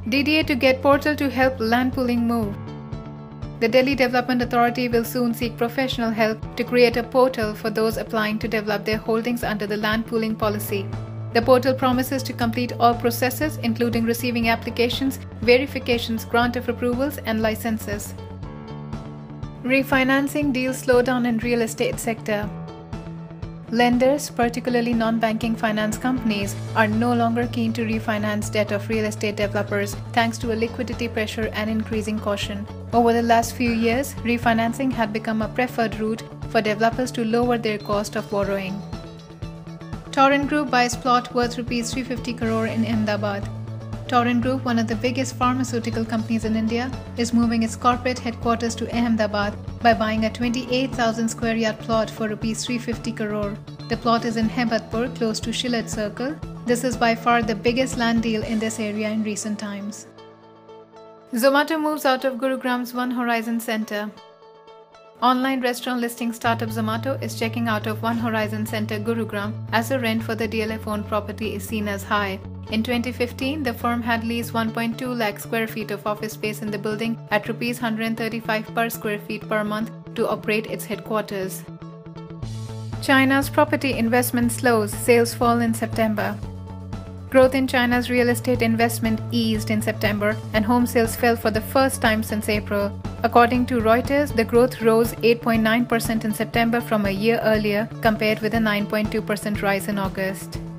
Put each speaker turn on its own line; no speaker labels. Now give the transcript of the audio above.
DDA to get portal to help land pooling move. The Delhi Development Authority will soon seek professional help to create a portal for those applying to develop their holdings under the land pooling policy. The portal promises to complete all processes, including receiving applications, verifications, grant of approvals, and licenses. Refinancing deals slowdown in real estate sector. Lenders, particularly non-banking finance companies, are no longer keen to refinance debt of real estate developers thanks to a liquidity pressure and increasing caution. Over the last few years, refinancing had become a preferred route for developers to lower their cost of borrowing. Torrent Group buys plot worth Rs 350 crore in Ahmedabad. Torrent Group, one of the biggest pharmaceutical companies in India, is moving its corporate headquarters to Ahmedabad by buying a 28,000 square yard plot for Rs 350 crore. The plot is in Ahmedabad, close to Shillad Circle. This is by far the biggest land deal in this area in recent times. Zomato moves out of Gurugram's One Horizon Center. Online restaurant listing startup Zomato is checking out of One Horizon Center, Gurugram, as the rent for the DLF-owned property is seen as high. In 2015, the firm had leased 1.2 lakh square feet of office space in the building at Rs 135 per square feet per month to operate its headquarters. China's property investment slows, sales fall in September. Growth in China's real estate investment eased in September and home sales fell for the first time since April. According to Reuters, the growth rose 8.9% in September from a year earlier, compared with a 9.2% rise in August.